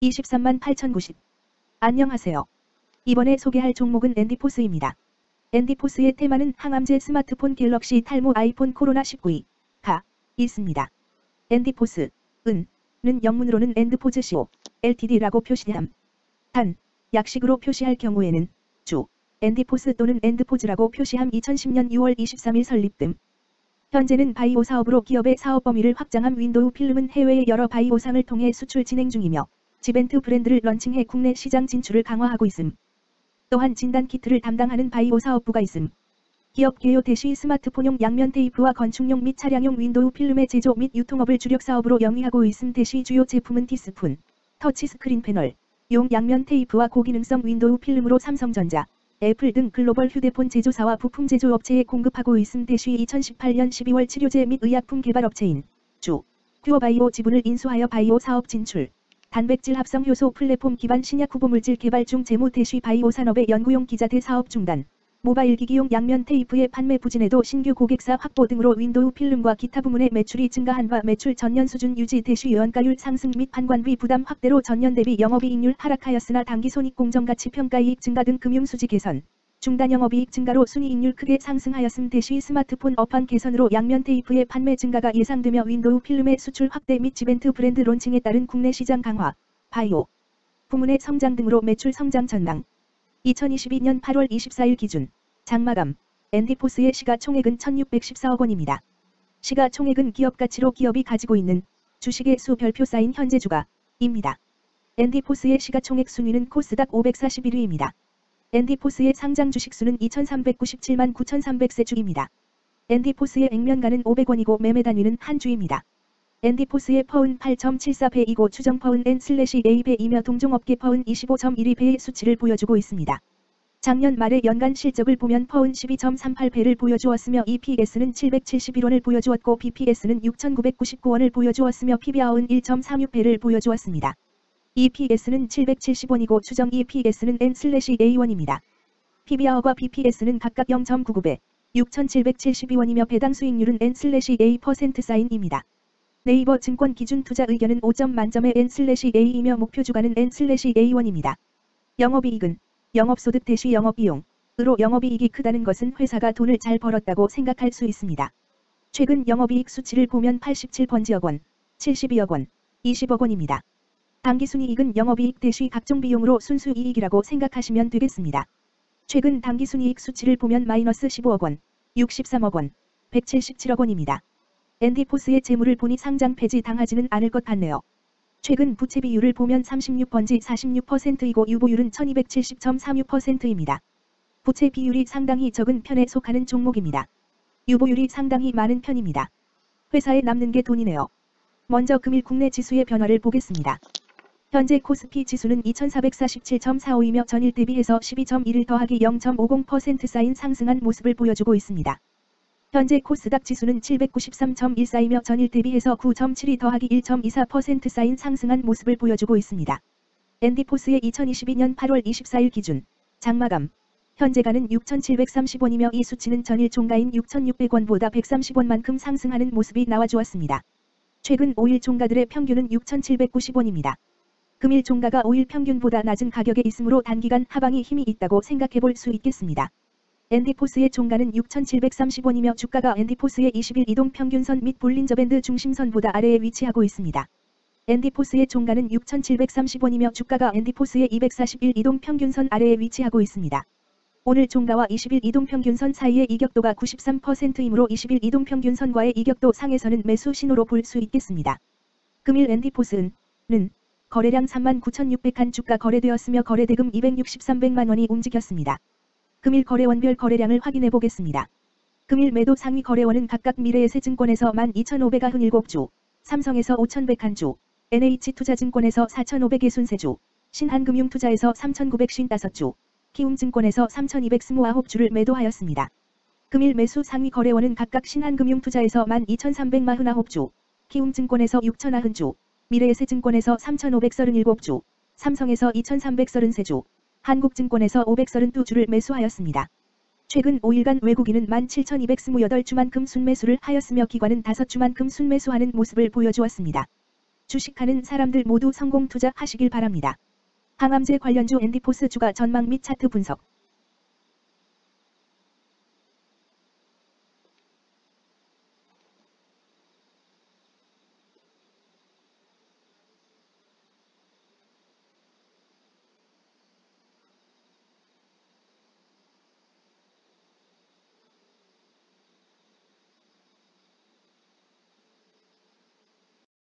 23만 8,090. 안녕하세요. 이번에 소개할 종목은 앤디포스입니다. 앤디포스의 테마는 항암제 스마트폰 갤럭시 탈모 아이폰 코로나19가 있습니다. 앤디포스, 는 영문으로는 엔드포즈 CO, LTD라고 표시함. 단, 약식으로 표시할 경우에는 주, 앤디포스 또는 엔드포즈라고 표시함. 2010년 6월 23일 설립 등. 현재는 바이오 사업으로 기업의 사업 범위를 확장함. 윈도우 필름은 해외의 여러 바이오상을 통해 수출 진행 중이며 지벤트 브랜드를 런칭해 국내 시장 진출을 강화하고 있음. 또한 진단키트를 담당하는 바이오 사업부가 있음. 기업 개요 대시 스마트폰용 양면 테이프와 건축용 및 차량용 윈도우 필름의 제조 및 유통업을 주력 사업으로 영위하고 있음. 대시 주요 제품은 티스푼, 터치스크린 패널, 용 양면 테이프와 고기능성 윈도우 필름으로 삼성전자, 애플 등 글로벌 휴대폰 제조사와 부품 제조 업체에 공급하고 있음. 대시 2018년 12월 치료제 및 의약품 개발 업체인 퓨어바이오 지분을 인수하여 바이오 사업 진출. 단백질 합성 효소 플랫폼 기반 신약 후보물질 개발 중. 재무 대시 바이오 산업의 연구용 기자재 사업 중단. 모바일 기기용 양면 테이프의 판매 부진에도 신규 고객사 확보 등으로 윈도우 필름과 기타 부문의 매출이 증가한 바 매출 전년 수준 유지. 대시 연가율 상승 및 판관비 부담 확대로 전년 대비 영업이익률 하락하였으나 당기손익 공정가치 평가이익 증가 등 금융수지 개선, 중단 영업이익 증가로 순이익률 크게 상승하였음. 대시 스마트폰 업황 개선으로 양면 테이프의 판매 증가가 예상되며 윈도우 필름의 수출 확대 및 지벤트 브랜드 론칭에 따른 국내 시장 강화, 바이오 부문의 성장 등으로 매출 성장 전망. 2022년 8월 24일 기준 장마감 앤디포스의 시가총액은 1,614억 원입니다. 시가총액은 기업가치로 기업이 가지고 있는 주식의 수 별표 쌓인 현재 주가입니다. 앤디포스의 시가총액 순위는 코스닥 541위입니다. 앤디포스의 상장 주식수는 2,397만 9,300세 주입니다. 앤디포스의 액면가는 500원이고 매매 단위는 한 주입니다. 앤디포스의 퍼은 8.74배이고 추정 퍼은 N/A배이며 동종업계 퍼은 25.12배의 수치를 보여주고 있습니다. 작년 말의 연간 실적을 보면 퍼은 12.38배를 보여주었으며 EPS는 771원을 보여주었고 BPS는 6,999원을 보여주었으며 PBR은 1.36배를 보여주었습니다. EPS는 770원이고 추정 EPS는 N/A1입니다. PBR과 BPS는 각각 0.99배, 6,772원이며 배당 수익률은 N/A% 사인입니다. 네이버 증권 기준 투자 의견은 5점 만점의 N/A이며 목표 주가는 N/A1입니다. 영업이익은 영업소득 대시 영업비용으로 영업이익이 크다는 것은 회사가 돈을 잘 벌었다고 생각할 수 있습니다. 최근 영업이익 수치를 보면 87번지억 원, 72억 원, 20억 원입니다. 당기순이익은 영업이익 대시 각종 비용으로 순수이익이라고 생각하시면 되겠습니다. 최근 당기순이익 수치를 보면 마이너스 15억 원, 63억 원, 177억 원입니다. 앤디포스의 재물을 보니 상장 폐지 당하지는 않을 것 같네요. 최근 부채 비율을 보면 36번지 46%이고 유보율은 1270.36%입니다. 부채 비율이 상당히 적은 편에 속하는 종목입니다. 유보율이 상당히 많은 편입니다. 회사에 남는 게 돈이네요. 먼저 금일 국내 지수의 변화를 보겠습니다. 현재 코스피 지수는 2447.45이며 전일 대비해서 12.1을 더하기 0.50% 쌓인 상승한 모습을 보여주고 있습니다. 현재 코스닥 지수는 793.14이며 전일 대비해서 9.7이 더하기 1.24% 쌓인 상승한 모습을 보여주고 있습니다. 앤디포스의 2022년 8월 24일 기준 장마감 현재가는 6,730원이며 이 수치는 전일 종가인 6,600원보다 130원만큼 상승하는 모습이 나와주었습니다. 최근 5일 종가들의 평균은 6,790원입니다. 금일 종가가 5일 평균보다 낮은 가격에 있으므로 단기간 하방이 힘이 있다고 생각해볼 수 있겠습니다. 앤디포스의 종가는 6,730원이며 주가가 앤디포스의 20일 이동평균선 및 볼린저밴드 중심선보다 아래에 위치하고 있습니다. 앤디포스의 종가는 6,730원이며 주가가 앤디포스의 241 이동평균선 아래에 위치하고 있습니다. 오늘 종가와 20일 이동평균선 사이의 이격도가 93%이므로 20일 이동평균선과의 이격도 상에서는 매수 신호로 볼 수 있겠습니다. 금일 앤디포스는 거래량 39,600한 주가 거래되었으며 거래대금 263백만 원이 움직였습니다. 금일 거래원별 거래량을 확인해 보겠습니다. 금일 매도 상위 거래원은 각각 미래에셋증권에서 12,597주, 삼성에서 5,101주, NH투자증권에서 4,563주, 신한금융투자에서 3,955주, 키움증권에서 3,229주를 매도하였습니다. 금일 매수 상위 거래원은 각각 신한금융투자에서 12,349주, 키움증권에서 6,090주, 미래에셋증권에서 3,537주, 삼성에서 2,333주, 한국증권에서 532주를 매수하였습니다. 최근 5일간 외국인은 17,228주만큼 순매수를 하였으며 기관은 5주만큼 순매수하는 모습을 보여주었습니다. 주식하는 사람들 모두 성공 투자하시길 바랍니다. 항암제 관련주 엔디포스 주가 전망 및 차트 분석.